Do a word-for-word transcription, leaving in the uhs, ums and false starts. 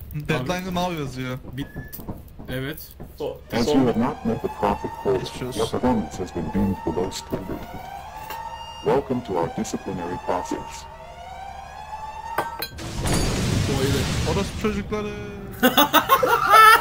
Deadline'da mal yazıyor. Bit. Evet. So, As so you have not met the profit quota, Geçmiş olsun. your performance has been deemed below standard. Welcome to our disciplinary process. Boylu. Orası çocukları.